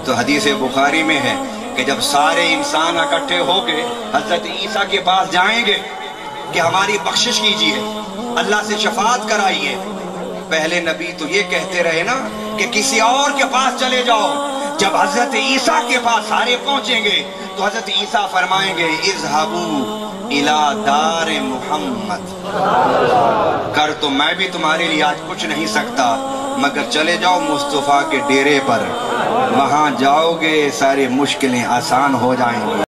तो हदीस बुखारी में है कि जब सारे इंसान इकट्ठे होके हजरत ईसा के पास जाएंगे कि हमारी बख्शिश कीजिए, अल्लाह से शफाअत कराइए, पहले नबी तो ये कहते रहे ना कि किसी और के पास चले जाओ। जब हजरत ईसा के पास सारे पहुंचेंगे तो हजरत ईसा फरमाएंगे इज़हबू इला दार मुहम्मद, कर तो मैं भी तुम्हारे लिए आज कुछ नहीं सकता, मगर चले जाओ मुस्तफा के डेरे पर, वहां जाओगे सारी मुश्किलें आसान हो जाएंगी।